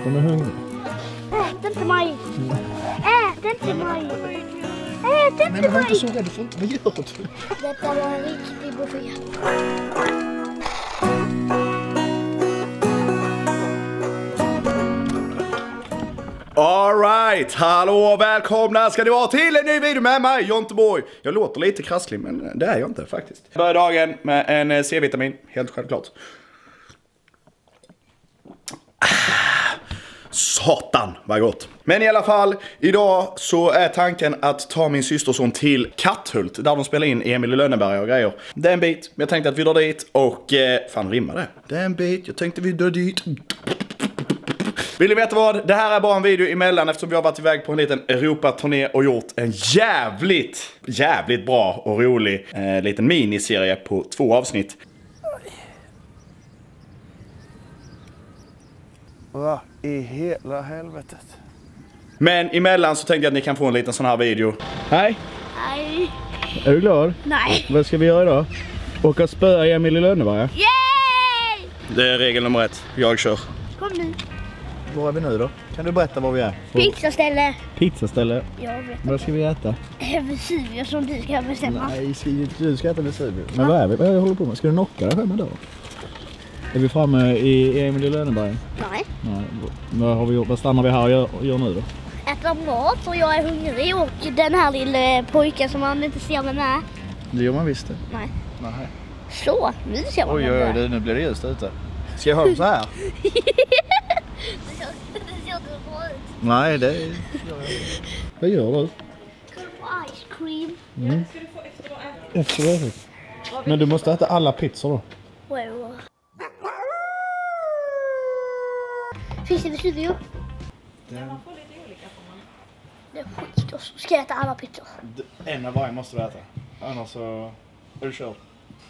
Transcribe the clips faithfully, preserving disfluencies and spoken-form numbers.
Hon är hungrig. Ät inte mig. Ät inte mig. Ät inte mig. Nej, men var inte så rädd för. Vad gör du? Detta var en riktig buffé. Alright, hallå och välkomna ska ni vara till en ny video med mig, Jonteboy. Jag låter lite krasslig, men det är jag inte faktiskt. Jag börjar dagen med en C-vitamin, helt självklart. Satan, vad gott. Men i alla fall, idag så är tanken att ta min systerson till Katthult, där de spelar in Emil i Lönneberga och grejer. Det är en bit, men jag tänkte att vi drar dit och... Eh, fan, rimmar det? Det är en bit, jag tänkte vi drar dit. Vill ni veta vad? Det här är bara en video emellan eftersom vi har varit iväg på en liten Europa-turné och gjort en jävligt, jävligt bra och rolig eh, liten miniserie på två avsnitt. Va i hela helvetet? Men emellan så tänkte jag att ni kan få en liten sån här video. Hej! Nej. Är du glad? Nej. Vad ska vi göra idag? Åka och spöa Emil i Lönneberga? Yay! Det är regel nummer ett. Jag kör. Kom nu. Var är vi nu då? Kan du berätta var vi är? Pizzaställe. Pizzaställe. Jag vet. Vad ska vi äta? Vesuvio som du ska bestämma. Nej, ska, du ska äta Vesuvio. Men vad är vi? Vad är jag håller på med? Ska du knocka dig hemma då? Är vi framme i Emil i Lönneberga? Nej. Nej. Vad, har vi gjort? Vad stannar vi här och gör, gör nu då? Äta mat och jag är hungrig och den här lilla pojken som man inte ser vem är. Det gör man visst det. Nej. Nej. Så, nu ser man Oj, vem oj, det är. oj, nu blir det ljust ute. Ska jag ha dem så här? Det ser inte bra ut. Nej, det är... Vad gör du? Ska du få ice cream? Mm. Efter det. Men du måste äta alla pizzor då. Wow. Finns det Vesuvio? Den... Det är skit och så ska jag äta alla pizzor. En av varje måste du äta. Annars så... Är du kört?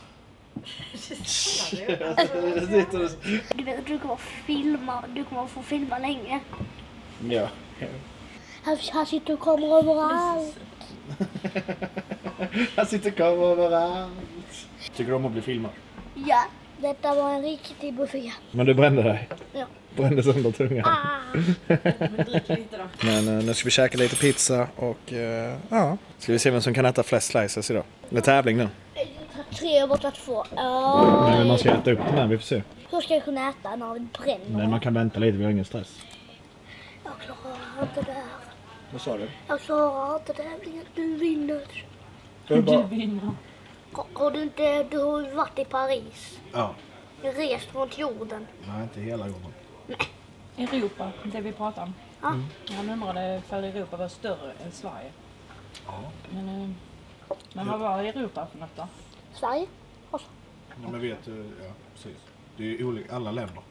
Du vet att du kommer att filma, du kommer att få filma länge. Ja. Här, här sitter och kommer överallt. Han sitter kvar överallt. Tycker du om att bli filmad? Ja, detta var en riktig buffé. Men du brände dig? Ja. Brände sönder tungan. Ah. Men uh, nu ska vi käka lite pizza och uh, ja. Ska vi se vem som kan äta flest slices idag. Det är tävling nu. Tre borta två. Oh. Men man ska äta upp den här, vi får se. Hur ska jag kunna äta när vi bränner? Men man kan vänta lite, vi har ingen stress. Jag klarar inte det här. Vad sa du? Jag klarar inte tävlingen. Du vinner. Du bara... vinner. Har, har du inte du har ju varit i Paris? Ja. Rest runt jorden. Nej, inte hela gången. Europa, det vi pratar om. Ja. Mm. Han undrade för Europa var större än Sverige. Ja. Men, eh, men vad var Europa för något då? Sverige? Och så. Ja, men vet du, ja precis. Det är ju olika, alla länder.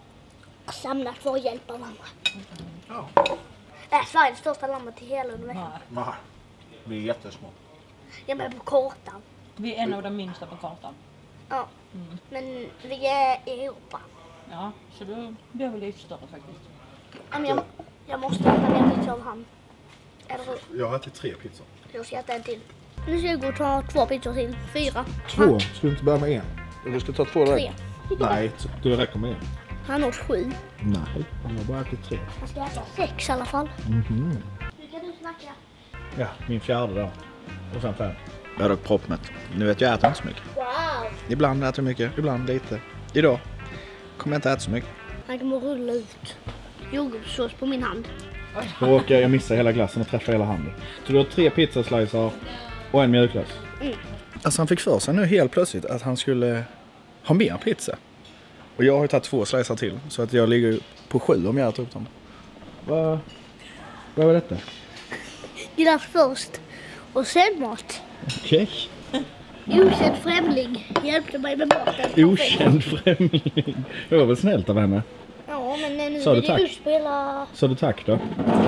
Samlat för att hjälpa varandra. Ja. Är Sverige det största landet i hela universum? Nej. Nej, vi är jättesmå. Jag menar på kartan. Vi är en av de minsta på kartan. Ja. Mm. Men vi är i Europa. Ja, så då blir vi lite större faktiskt. Men jag, jag måste äta mer pizza av han. Eller hur? Jag har ätit tre pizzor. Jag ska äta en till. Nu ska jag gå och ta två pizzor till. Fyra. Två? Ska du inte börja med en? Eller ska du ta två där? Tre. Nej, det räcker med en. Han åt sju. Nej, jag har bara ätit tre. Han ska äta sex i alla fall. Mhm. Hur kan du snacka? Ja, min fjärde då. Och sen fem. Jag är dock proppmätt. Nu vet jag äter inte så mycket. Wow. Ibland äter jag mycket, ibland lite. Idag kommer jag inte äta så mycket. Han kommer rulla ut jordgubbssås på min hand. Då råkar jag missa hela glassen och träffa hela handen. Så du har tre pizzaslicer och en mjölkglass. Mm. Alltså han fick för sig nu helt plötsligt att han skulle ha mer pizza. Och jag har ju tagit två slicer till. Så att jag ligger på sju om jag äter upp dem. Vad Vad var detta? Glass först. Och sen mat. Okej. Okänd främling hjälpte mig med maten. Okänd främling. Det var väl snällt av henne. Ja, men nu Sa du vill tack? du spela... Sa du tack då?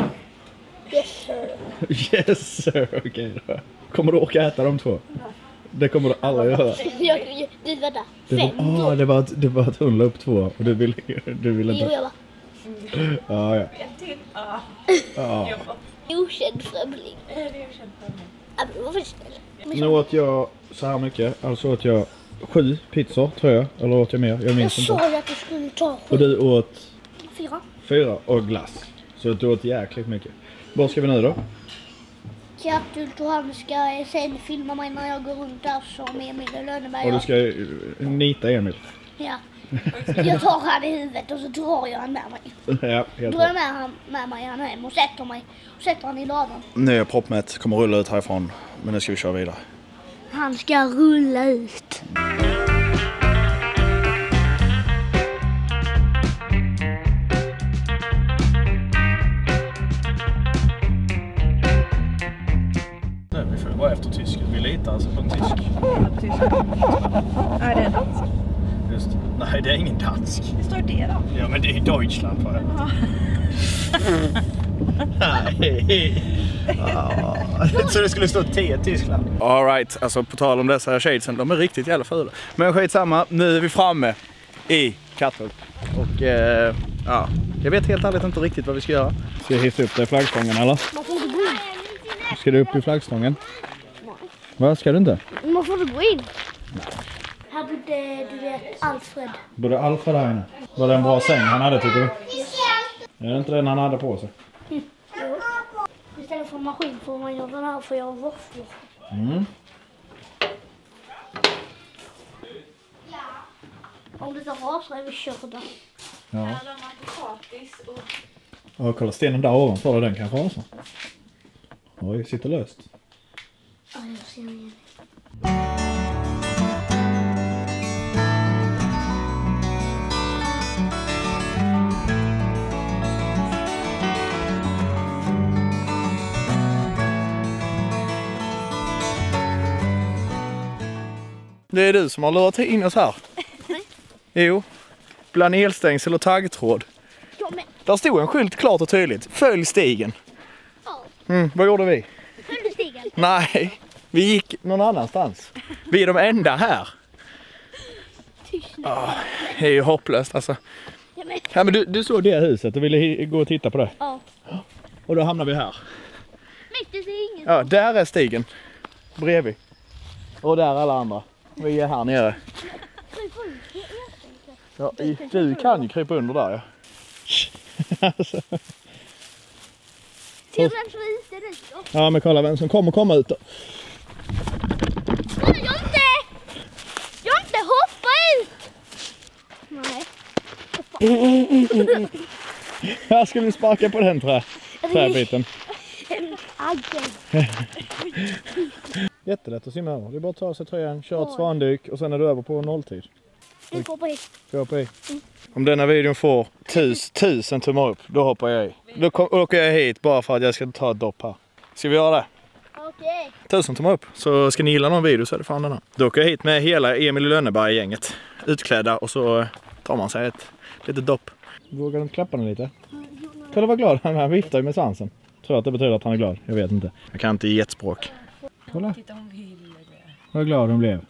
Yes sir. Yes sir, okej okay, då. Kommer du orka äta de två? Det kommer du aldrig göra. Jag, du var där. Det var, Fem. åh, det var att det var att hon la upp två och du ville du ville Jo, inte. jag var. Ja, ja. En till. Ja. Ja. Okänd främling. Det är okänd främling. Ja, men det var för snäll. Nu åt jag så här mycket. Alltså åt jag sju pizzor tror jag. Eller åt jag mer? Jag Jag minns inte. sa ju att du skulle ta Och sju. du åt Fyra. Fyra och glass. Så det åt jäkligt mycket. Vad ska vi nu då? Katthult och han ska sen filma mig när jag går runt där som Emil i Lönneberg. Och du ska uh, nita Emil. Ja. Jag tar han i huvudet och så drar jag han med mig. Ja, helt Drar jag med han med mig han hem och sätter mig och sätter han i ladan. Nya proppmätt kommer rulla ut härifrån. Men nu ska vi köra vidare. Han ska rulla ut. Nej, vi får vara efter tysken. Vi litar alltså på en tysk. Nej, det är dansk. Just det. Nej, det är ingen dansk. Det står det då. Ja, men det är Deutschland för det. Nej. Ah. Så det skulle stå T Tyskland. All right, alltså på tal om dessa shadesen, de är riktigt jävla fula. Men skitsamma, nu är vi framme i Katthult. Och eh, ja, jag vet helt ärligt inte riktigt vad vi ska göra. Ska jag hissa upp dig i flaggstången eller? Man får inte gå in. Ska du upp i flaggstången? Vad ska du inte? Man får inte gå in. Här bodde, du vet, Alfred. Både Alfred här inne. Var det en bra säng han hade tycker du? Är det inte den han hade på sig? Mm. Jo. Istället för maskin får man göra den här för att göra våfflor. Mm. Om det tar rasar är vi körda. Ja. Och kolla stenen där ovanför, den kan rasa. Oj, sitter löst. Ja, jag ser igen. Det är du som har lurat in oss här. Jo, bland elstängsel och taggtråd. Ja, men... Där stod en skylt klart och tydligt. Följ stigen. Ja, Mm, vad gjorde vi? följde stigen. Nej, vi gick någon annanstans. Vi är de enda här. Tystnad. Ah, det är ju hopplöst alltså. Ja, men... Ja, men du, du såg det huset och ville hi- gå och titta på det. Ja. Och då hamnar vi här. Men det är ingen. Ja, där är stigen. Bredvid. Och där alla andra. Vi är här nere. Ja, i- du kan ju krypa under där, ja. Alltså. Se vem som är ute ut då. Ja, men kolla vem som kommer komma ut då. Jag inte! Jag inte hoppa ut! Nej. Här ska vi sparka på den trä, träbiten. Aggen. Jättelätt att simma över. Det är bara att ta av sig tröjan, köra ett svandyk och sen är du över på nolltid. Du får på hit. Får jag hoppa i? Om denna videon får tus, tusen tummar upp, då hoppar jag i. Då kom, åker jag hit bara för att jag ska ta ett dopp här. Ska vi göra det? Okej. Tusen tummar upp. Så ska ni gilla någon video så är det fan den här. Då åker jag hit med hela Emil i Lönneberg-gänget. Utklädda och så tar man sig ett litet dopp. Vågar du inte klappa den lite? Kolla vad glad han är. Han viftar ju med svansen. Tror att det betyder att han är glad. Jag vet inte. Jag kan inte getspråk. Kolla. Titta hon vill det. Vad glad hon blev.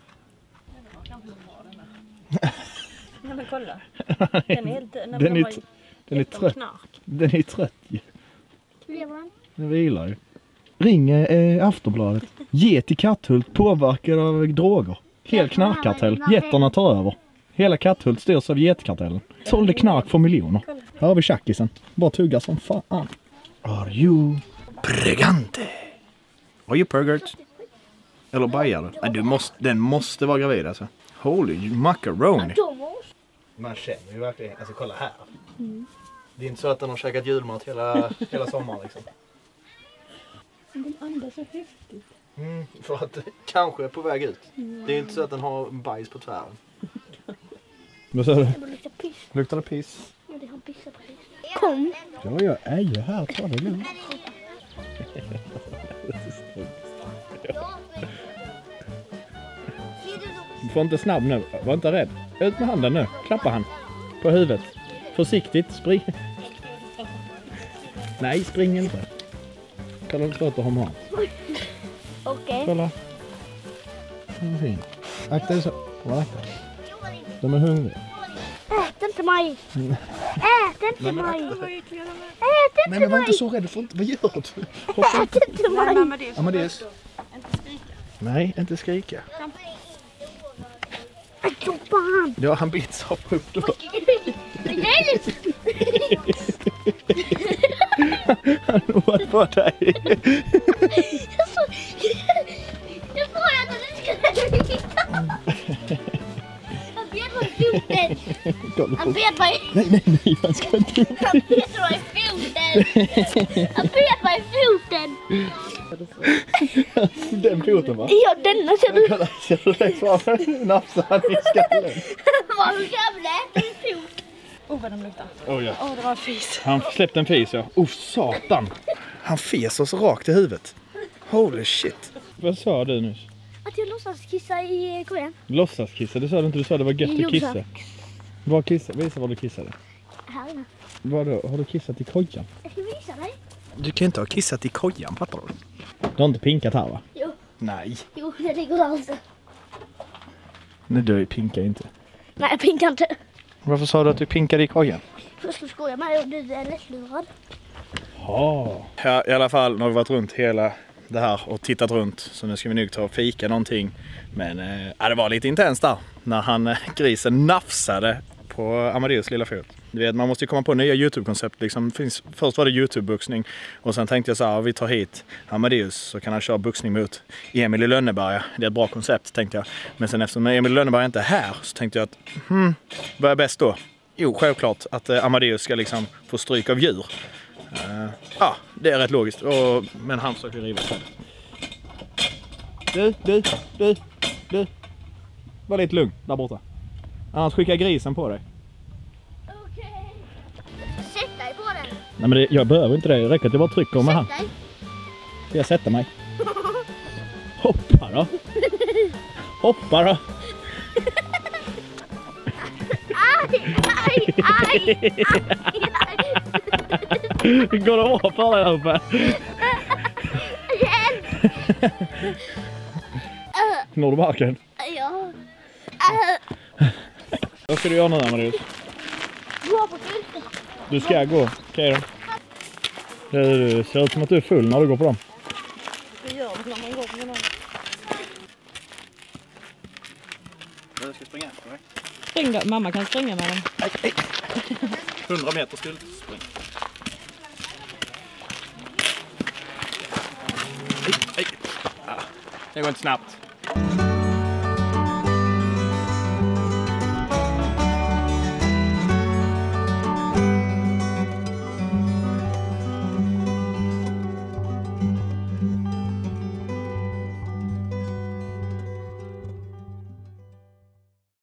Nej men kolla. Den är helt... Den när de är, var t- den är gett dem trött. knark. Den är trött ju. Lever han? Den vilar ju. Ring eh, Aftonbladet. Ge till Katthult påverkad av droger. Hel knarkkartell. Getterna tar över. Hela Katthult styrs av getkartellen. Sålde knark för miljoner. Här har vi tjackisen. Bara tugga som fan. Are you Pregante. Are you pergert? Eller bajar du? Nej, du måste, den måste vara gravid alltså. Holy macaroni. De måste. Man känner ju verkligen, alltså kolla här. Mm. Det är inte så att den har käkat julmat hela, hela sommaren liksom. Den andas så häftigt. Mm, för att det kanske är på väg ut. Mm. Det är inte så att den har bajs på tvären. Vad sa du? Det luktar piss. Luktar det piss? Ja, det har pissat på piss. Kom. Ja, jag är ju här. Ta det lugnt. Du får inte snabb nu. Var inte rädd. Ut med handen nu. Klappa han. På huvudet. Försiktigt. Spring. Nej, spring inte. Kolla inte att ha mat. Okej. Kolla. Den är fin. Akta dig så. Kolla, akta. De är hungriga. Ät inte mig. Ät inte mig. Ät Nej inte men var mig. inte så rädd, du får inte, vad gör du? Ät inte mig. Amadeus. Amadeus. Inte skrika. Nej, inte skrika. Jobba han. Ja, han bits hoppa upp då. Nej. Han åt på dig. Jag sa jag sa att han skulle hitta. Han bet mig i foten. Han bet mig. Nej, nej, nej, han ska inte. Han bet mig i foten. Han bet mig i foten. Den foten, va? Ja, denna ser du. Kolla, ser du det kvar? Nafsar han i skallen. Vad gamla äter en fot. Åh, vad de luktar. Oh, ja. Åh, det var en fis. Han släppte en fis, ja. Oh, satan. Han fes oss rakt i huvudet. Holy shit. Vad sa du nyss? Att jag låtsas kissa i kojan. Låtsaskissa, det sa du inte. Du sa det var gött att kissa. Var kissa? Visa var du kissade. Här inne. Vadå? Har du kissat i kojan? Jag ska visa dig. Du kan inte ha kissat i kojan, fattar du? Du har inte pinkat här, va? Jo, Nej. jo, det ligger där alltså. Nej, du pinkar inte. Nej, jag pinkar inte. Varför sa du att du pinkade i kojan? Jag ska skoja med och du är lättlurad. Ja. Ja, i alla fall, nu har vi varit runt hela det här och tittat runt. Så nu ska vi nog ta och fika någonting. Men eh, ja, det var lite intensst där. När han, eh, grisen, nafsade på Amadeus lilla fot. Du vet, man måste ju komma på nya YouTube-koncept. Liksom, finns, först var det YouTube-buxning. Och sen tänkte jag så här, vi tar hit Amadeus så kan han köra buxning mot Emil i Lönneberga. Det är ett bra koncept, tänkte jag. Men sen eftersom Emil i Lönneberga inte är här så tänkte jag att, hmm, vad är bäst då? Jo, självklart att eh, Amadeus ska liksom få stryk av djur. Uh, ja, det är rätt logiskt. Och, men han försöker riva sig. Du, du, du, du. Var lite lugn där borta. Annars skickar grisen på dig. Okej. Sätt dig på den. Nej, men det, jag behöver inte det. Det räcker att jag bara trycker med han. Sätt dig. Ska jag sätta mig? Hoppa då. Hoppa då. Aj, aj, aj, aj. Går det bra för dig där uppe? Når du marken? Ja. Vad ska du göra nu, Amadeus? Gå på filten. Du ska gå. Okej då. Det, det ser ut som att du är full när du går på dem. Det gör det när man går på någon. Jag ska springa efter dig. Spring då. Mamma kan springa med dem. hundra meter skulle du springa. Aj, aj. Ah, det går inte snabbt.